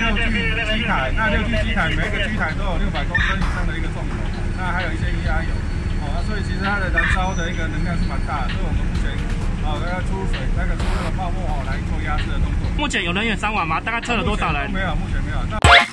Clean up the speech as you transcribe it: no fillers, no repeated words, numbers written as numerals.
6G 机台，那6G 机台每一个机台都有600公升以上的一个重油，那还有一些液压油，所以其实它的燃烧的一个能量是蛮大的，所以我们目前要出水那个泡沫来做压制的动作。 目前有人员伤亡吗？大概测了多少人？ 没有，目前没有。